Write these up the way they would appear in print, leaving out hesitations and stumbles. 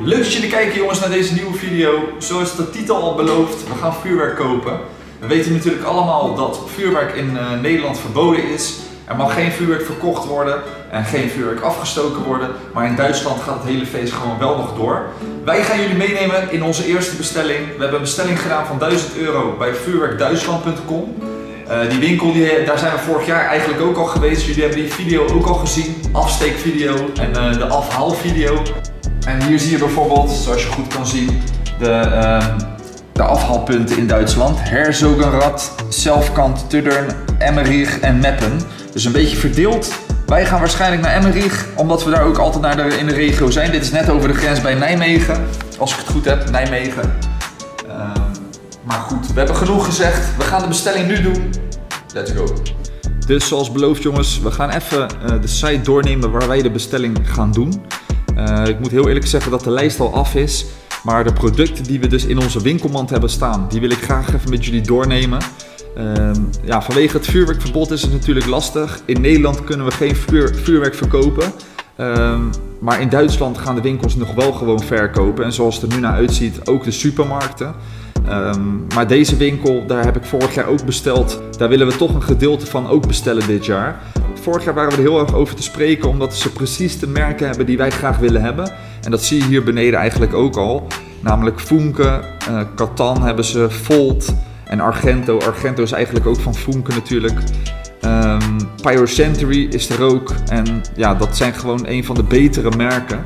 Leuk dat jullie kijken jongens naar deze nieuwe video. Zoals de titel al belooft, we gaan vuurwerk kopen. We weten natuurlijk allemaal dat vuurwerk in Nederland verboden is. Er mag geen vuurwerk verkocht worden en geen vuurwerk afgestoken worden. Maar in Duitsland gaat het hele feest gewoon wel nog door. Wij gaan jullie meenemen in onze eerste bestelling. We hebben een bestelling gedaan van €1000 bij vuurwerkduitsland.com. Die winkel, daar zijn we vorig jaar eigenlijk ook al geweest. Jullie hebben die video ook al gezien. Afsteekvideo en de afhaalvideo. En hier zie je bijvoorbeeld, zoals je goed kan zien, de afhaalpunten in Duitsland. Herzogenrath, Selfkant, Tuddern, Emmerich en Meppen. Dus een beetje verdeeld. Wij gaan waarschijnlijk naar Emmerich, omdat we daar ook altijd in de regio zijn. Dit is net over de grens bij Nijmegen. Als ik het goed heb, Nijmegen. Maar goed, we hebben genoeg gezegd. We gaan de bestelling nu doen. Let's go. Dus zoals beloofd jongens, we gaan even de site doornemen waar wij de bestelling gaan doen. Ik moet heel eerlijk zeggen dat de lijst al af is. Maar de producten die we dus in onze winkelmand hebben staan, die wil ik graag even met jullie doornemen. Ja, vanwege het vuurwerkverbod is het natuurlijk lastig. In Nederland kunnen we geen vuurwerk verkopen. Maar in Duitsland gaan de winkels nog wel gewoon verkopen. En zoals het er nu naar uitziet, ook de supermarkten. Maar deze winkel, daar heb ik vorig jaar ook besteld. Daar willen we toch een gedeelte van ook bestellen dit jaar. Vorig jaar waren we er heel erg over te spreken, omdat ze precies de merken hebben die wij graag willen hebben. En dat zie je hier beneden eigenlijk ook al. Namelijk Funke, Catan hebben ze, Volt en Argento. Argento is eigenlijk ook van Funke natuurlijk. Pyrocentury is er ook. En ja, dat zijn gewoon een van de betere merken.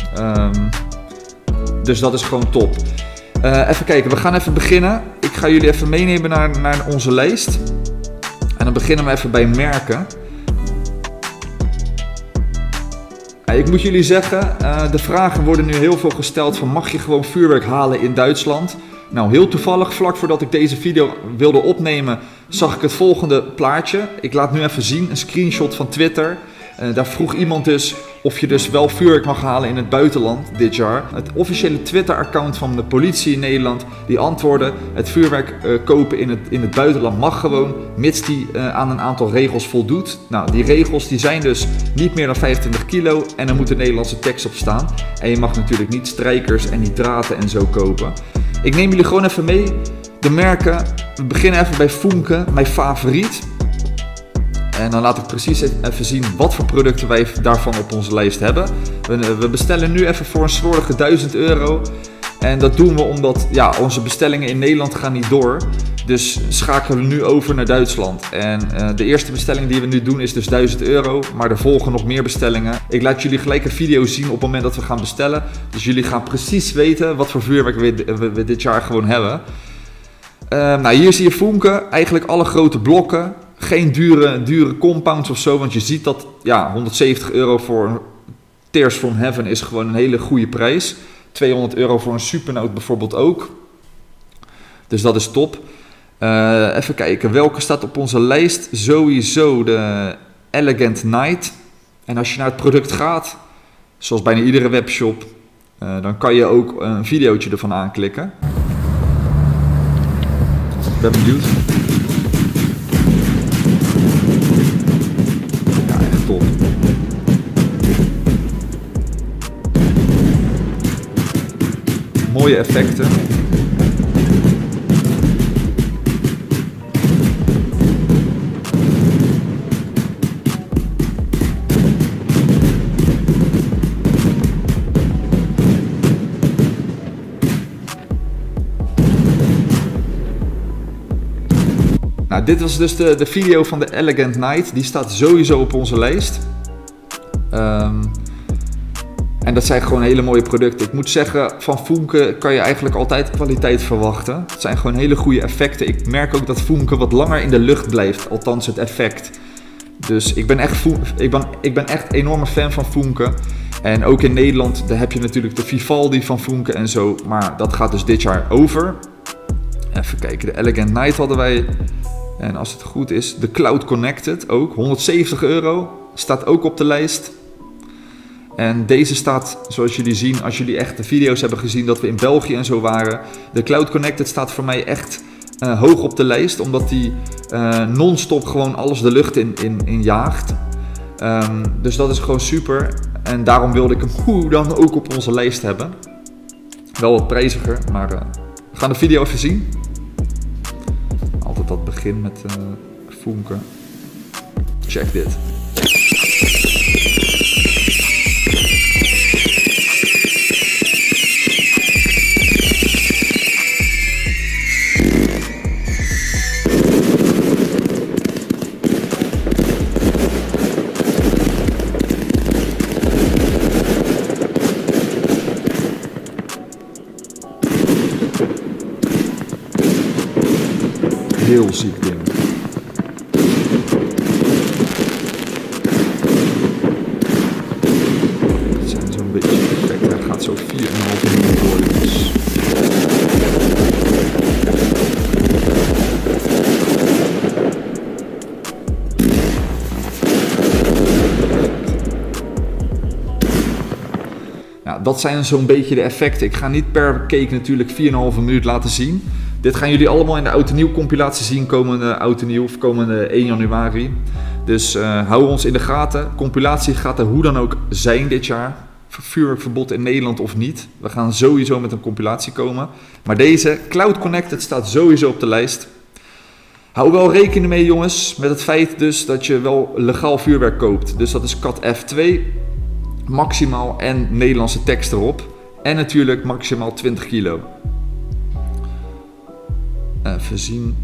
Dus dat is gewoon top. Even kijken, we gaan even beginnen. Ik ga jullie even meenemen naar onze lijst. En dan beginnen we even bij merken. Ik moet jullie zeggen, de vragen worden nu heel veel gesteld van mag je gewoon vuurwerk halen in Duitsland? Nou, heel toevallig, vlak voordat ik deze video wilde opnemen, zag ik het volgende plaatje. Ik laat nu even zien, een screenshot van Twitter. Daar vroeg iemand dus of je dus wel vuurwerk mag halen in het buitenland dit jaar. Het officiële Twitter-account van de politie in Nederland die antwoordde: het vuurwerk kopen in het buitenland mag gewoon, mits die aan een aantal regels voldoet. Nou, die regels die zijn dus niet meer dan 25 kilo en er moet een Nederlandse tekst op staan. En je mag natuurlijk niet strijkers en nitraten en zo kopen. Ik neem jullie gewoon even mee. De merken, we beginnen even bij Funke, mijn favoriet. En dan laat ik precies even zien wat voor producten wij daarvan op onze lijst hebben. We bestellen nu even voor een slordige €1000. En dat doen we omdat ja, onze bestellingen in Nederland gaan niet door. Dus schakelen we nu over naar Duitsland. En de eerste bestelling die we nu doen is dus €1000. Maar er volgen nog meer bestellingen. Ik laat jullie gelijk een video zien op het moment dat we gaan bestellen. Dus jullie gaan precies weten wat voor vuurwerk we dit jaar gewoon hebben. Nou, hier zie je Funke. Eigenlijk alle grote blokken. Geen dure compounds of zo, want je ziet dat ja, €170 voor Tears from Heaven is gewoon een hele goede prijs. €200 voor een Supernote bijvoorbeeld ook. Dus dat is top. Even kijken, welke staat op onze lijst? Sowieso de Elegant Night. En als je naar het product gaat, zoals bijna iedere webshop, dan kan je ook een videootje ervan aanklikken. Ik ben benieuwd. Top. Mooie effecten. Nou, dit was dus de video van de Elegant Night. Die staat sowieso op onze lijst. En dat zijn gewoon hele mooie producten. Ik moet zeggen, van Funke kan je eigenlijk altijd kwaliteit verwachten. Het zijn gewoon hele goede effecten. Ik merk ook dat Funke wat langer in de lucht blijft. Althans het effect. Dus ik ben echt een enorme fan van Funke. En ook in Nederland daar heb je natuurlijk de Vivaldi van Funke en zo. Maar dat gaat dus dit jaar over. Even kijken, de Elegant Night hadden wij. En als het goed is, de Cloud Connected ook. €170 staat ook op de lijst. En deze staat, zoals jullie zien, als jullie echt de video's hebben gezien dat we in België en zo waren. De Cloud Connected staat voor mij echt hoog op de lijst, omdat die non-stop gewoon alles de lucht in jaagt. Dus dat is gewoon super. En daarom wilde ik hem hoe dan ook op onze lijst hebben. Wel wat prijziger, maar we gaan de video even zien. Altijd dat begin met vonken. Check dit. Heel ziek ding. Het zijn zo'n beetje effecten. Hij gaat zo 4,5 minuten worden. Dus. Ja, dat zijn zo'n beetje de effecten. Ik ga niet per cake natuurlijk 4,5 minuut laten zien. Dit gaan jullie allemaal in de Oud en Nieuw compilatie zien komende Oud en Nieuw of komende 1 januari. Dus hou ons in de gaten. Compilatie gaat er hoe dan ook zijn dit jaar. Vuurwerkverbod in Nederland of niet. We gaan sowieso met een compilatie komen. Maar deze Cloud Connected staat sowieso op de lijst. Hou wel rekening mee jongens met het feit dus dat je wel legaal vuurwerk koopt. Dus dat is Cat F2 maximaal en Nederlandse tekst erop. En natuurlijk maximaal 20 kilo. Even zien.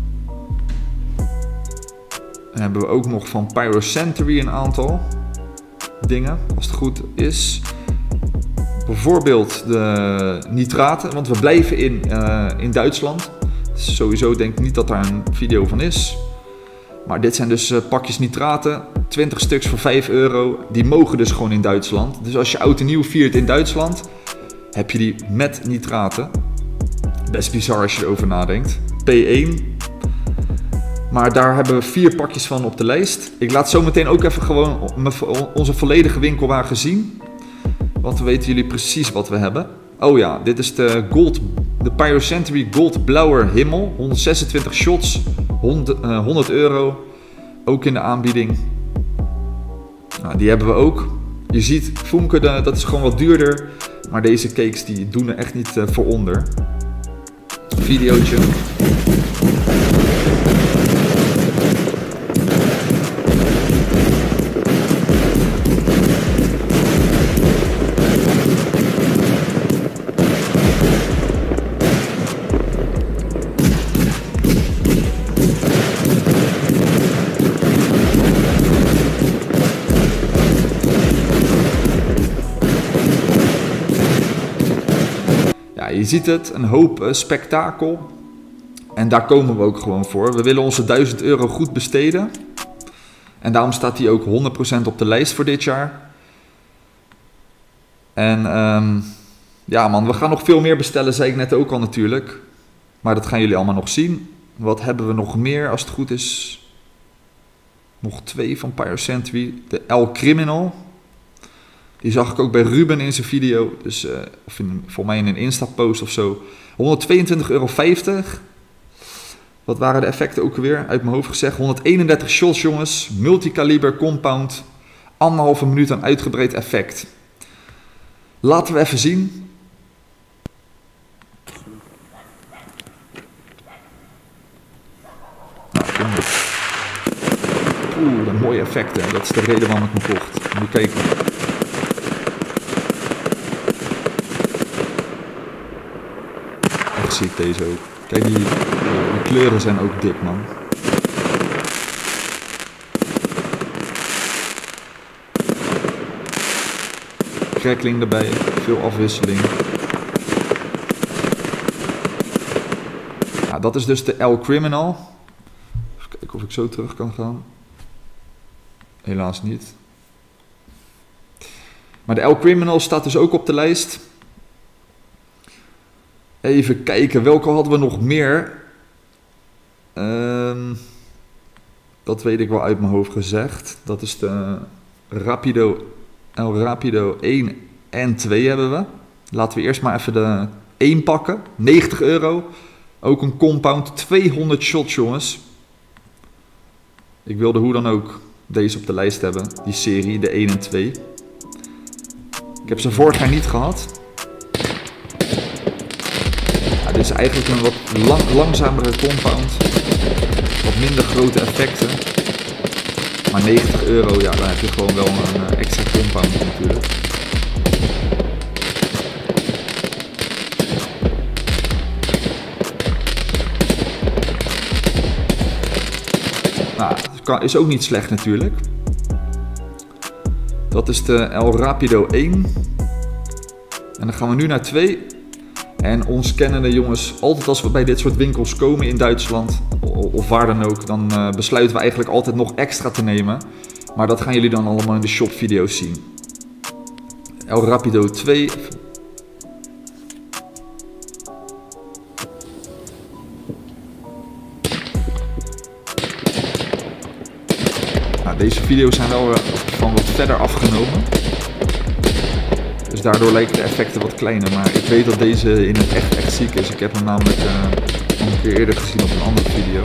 Dan hebben we ook nog van Pyrocentury een aantal dingen, als het goed is. Bijvoorbeeld de nitraten, want we blijven in Duitsland. Dus sowieso denk ik niet dat daar een video van is. Maar dit zijn dus pakjes nitraten, 20 stuks voor 5 euro. Die mogen dus gewoon in Duitsland. Dus als je Oud en Nieuw viert in Duitsland, heb je die met nitraten. Best bizar als je erover nadenkt. P1. Maar daar hebben we 4 pakjes van op de lijst. Ik laat zo meteen ook even gewoon onze volledige winkelwagen zien. Want dan weten jullie precies wat we hebben. Oh ja, dit is de Pyrocentury Gold Blauwer Himmel. 126 shots, 100 euro. Ook in de aanbieding. Nou, die hebben we ook. Je ziet, vonken, dat is gewoon wat duurder. Maar deze cakes die doen er echt niet voor onder. Videootje. Je ziet het, een hoop spektakel. En daar komen we ook gewoon voor. We willen onze 1000 euro goed besteden. En daarom staat hij ook 100% op de lijst voor dit jaar. En ja man, we gaan nog veel meer bestellen, zei ik net ook al natuurlijk. Maar dat gaan jullie allemaal nog zien. Wat hebben we nog meer als het goed is? Nog 2 van Pyrocentury. De El Criminal. Die zag ik ook bij Ruben in zijn video, dus voor mij in een Insta-post of zo. 122,50 euro. Wat waren de effecten ook weer? Uit mijn hoofd gezegd. 131 shots jongens, multicaliber compound. 1,5 minuut aan uitgebreid effect. Laten we even zien. Nou, oeh, een mooie effecten. Dat is de reden waarom ik hem kocht. Moet je kijken. Zie ik deze ook. Kijk, die kleuren zijn ook dik, man. Crackling erbij, veel afwisseling. Ja, dat is dus de El Criminal. Even kijken of ik zo terug kan gaan. Helaas niet. Maar de El Criminal staat dus ook op de lijst. Even kijken, welke hadden we nog meer? Dat weet ik wel uit mijn hoofd gezegd. Dat is de El Rapido 1 en 2 hebben we. Laten we eerst maar even de 1 pakken. 90 euro. Ook een compound. 200 shots jongens. Ik wilde hoe dan ook deze op de lijst hebben. Die serie, de 1 en 2. Ik heb ze vorig jaar niet gehad. Dit is eigenlijk een wat langzamere compound. Wat minder grote effecten. Maar 90 euro, ja, dan heb je gewoon wel een extra compound natuurlijk. Nou, is ook niet slecht natuurlijk. Dat is de El Rapido 1. En dan gaan we nu naar 2. En ons kennende jongens, altijd als we bij dit soort winkels komen in Duitsland, of waar dan ook, dan besluiten we eigenlijk altijd nog extra te nemen. Maar dat gaan jullie dan allemaal in de shop video's zien. El Rapido 2. Nou, deze video's zijn wel van wat verder afgenomen. Dus daardoor lijken de effecten wat kleiner. Maar ik weet dat deze in het echt ziek is. Ik heb hem namelijk al een keer eerder gezien op een andere video.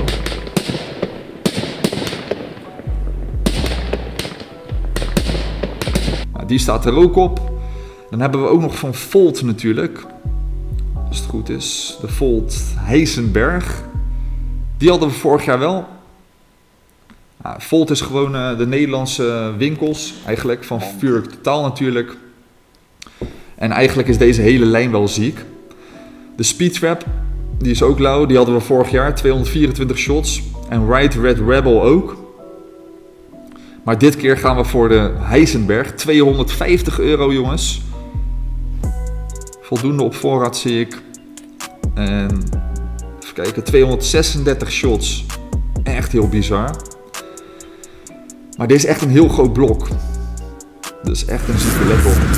Nou, die staat er ook op. Dan hebben we ook nog van Volt natuurlijk. Als het goed is. De Volt Heisenberg. Die hadden we vorig jaar wel. Nou, Volt is gewoon de Nederlandse winkels eigenlijk. Van Vuurwerk Totaal natuurlijk. En eigenlijk is deze hele lijn wel ziek. De Speedtrap, die is ook lauw. Die hadden we vorig jaar, 224 shots. En Ride Red Rebel ook. Maar dit keer gaan we voor de Heisenberg. 250 euro jongens. Voldoende op voorraad zie ik. En even kijken, 236 shots. Echt heel bizar. Maar dit is echt een heel groot blok. Dus echt een zieke let op.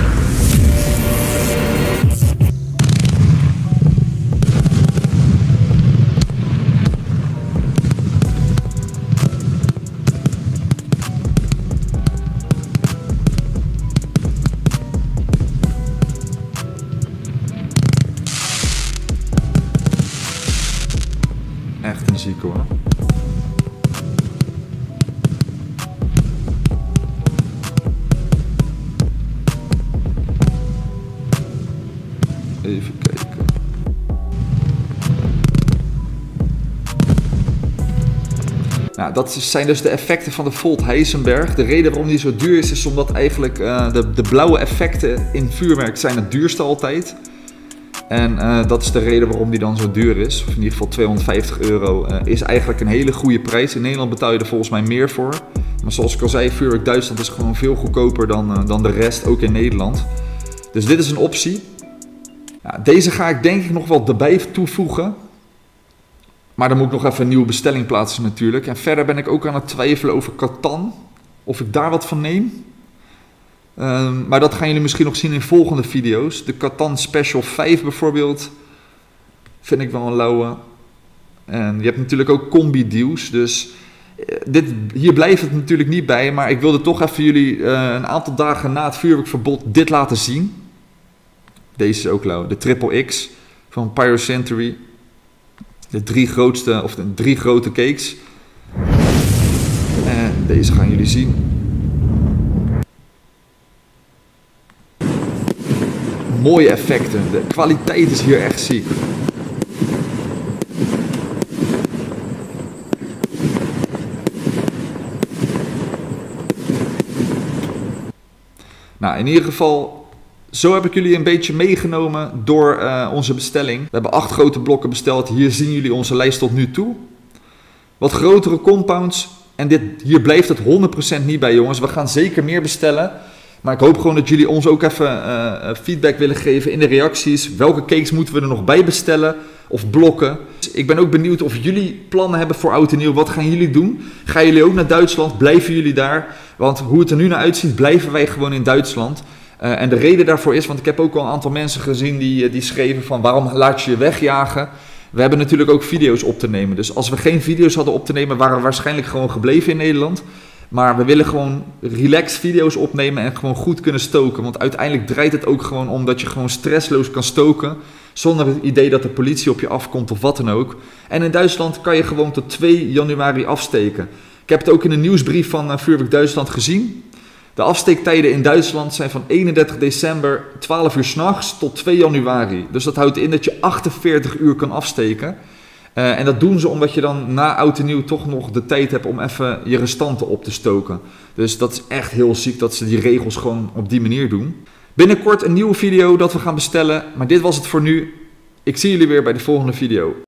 Echt een zieke hoor. Even kijken. Nou, dat zijn dus de effecten van de Volt Heisenberg. De reden waarom die zo duur is omdat eigenlijk de blauwe effecten in vuurwerk zijn het duurste altijd. En dat is de reden waarom die dan zo duur is. Of in ieder geval 250 euro is eigenlijk een hele goede prijs. In Nederland betaal je er volgens mij meer voor. Maar zoals ik al zei, vuurwerk Duitsland is gewoon veel goedkoper dan de rest, ook in Nederland. Dus dit is een optie. Ja, deze ga ik denk ik nog wel erbij toevoegen. Maar dan moet ik nog even een nieuwe bestelling plaatsen natuurlijk. En verder ben ik ook aan het twijfelen over Catan. Of ik daar wat van neem. Maar dat gaan jullie misschien nog zien in volgende video's. De Catan Special 5 bijvoorbeeld. Vind ik wel een lauwe. En je hebt natuurlijk ook combi deals. Dus hier blijft het natuurlijk niet bij. Maar ik wilde toch even jullie een aantal dagen na het vuurwerkverbod dit laten zien. Deze is ook lauw. De Triple X van Pyrocentury. De drie grote cakes. En deze gaan jullie zien. Mooie effecten. De kwaliteit is hier echt ziek. Nou, in ieder geval, zo heb ik jullie een beetje meegenomen door onze bestelling. We hebben 8 grote blokken besteld. Hier zien jullie onze lijst tot nu toe. Wat grotere compounds. En hier blijft het 100% niet bij, jongens. We gaan zeker meer bestellen. Maar ik hoop gewoon dat jullie ons ook even feedback willen geven in de reacties. Welke cakes moeten we er nog bij bestellen? Of blokken? Ik ben ook benieuwd of jullie plannen hebben voor oud en nieuw. Wat gaan jullie doen? Gaan jullie ook naar Duitsland? Blijven jullie daar? Want hoe het er nu naar uitziet, blijven wij gewoon in Duitsland. En de reden daarvoor is, want ik heb ook al een aantal mensen gezien die schreven van waarom laat je je wegjagen? We hebben natuurlijk ook video's op te nemen. Dus als we geen video's hadden op te nemen, waren we waarschijnlijk gewoon gebleven in Nederland. Maar we willen gewoon relaxed video's opnemen en gewoon goed kunnen stoken. Want uiteindelijk draait het ook gewoon om dat je gewoon stressloos kan stoken. Zonder het idee dat de politie op je afkomt of wat dan ook. En in Duitsland kan je gewoon tot 2 januari afsteken. Ik heb het ook in een nieuwsbrief van Vuurwerk Duitsland gezien. De afsteektijden in Duitsland zijn van 31 december 12 uur 's nachts tot 2 januari. Dus dat houdt in dat je 48 uur kan afsteken. En dat doen ze omdat je dan na oud en nieuw toch nog de tijd hebt om even je restanten op te stoken. Dus dat is echt heel ziek dat ze die regels gewoon op die manier doen. Binnenkort een nieuwe video dat we gaan bestellen. Maar dit was het voor nu. Ik zie jullie weer bij de volgende video.